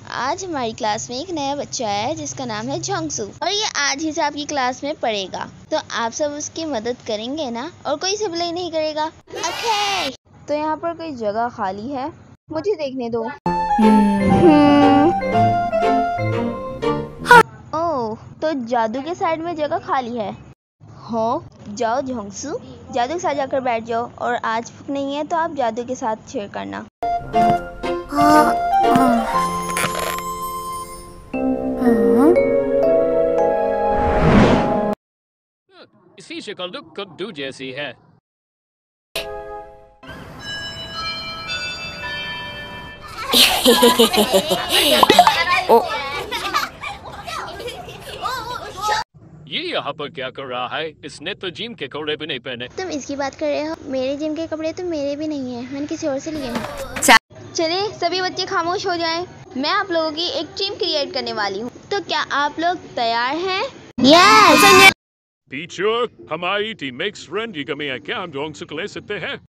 आज हमारी क्लास में एक नया बच्चा आया है जिसका नाम है झोंगसू और ये आज ही से आपकी क्लास में पढ़ेगा। तो आप सब उसकी मदद करेंगे ना और कोई से बुराई नहीं करेगा। ओके। तो यहाँ पर कोई जगह खाली है, मुझे देखने दो। ओह, तो जादू के साइड में जगह खाली है। हाँ, जाओ झोंगसू, जादू के साथ जाकर बैठ जाओ और आज भूख नहीं है तो आप जादू के साथ शेयर करना। इसी शक्ल तो कद्दू जैसी है। ये यहाँ पर क्या कर रहा है? इसने तो जिम के कपड़े भी नहीं पहने। तुम इसकी बात कर रहे हो? मेरे जिम के कपड़े तो मेरे भी नहीं है, मैंने किसी और से लिए हैं। चलिए सभी बच्चे खामोश हो जाएं। मैं आप लोगों की एक टीम क्रिएट करने वाली हूँ, तो क्या आप लोग तैयार हैं? यस। टीचर, हमारी टीम में एक फ्रेंड की कमी है, क्या हम झोंगसू को ले सकते हैं?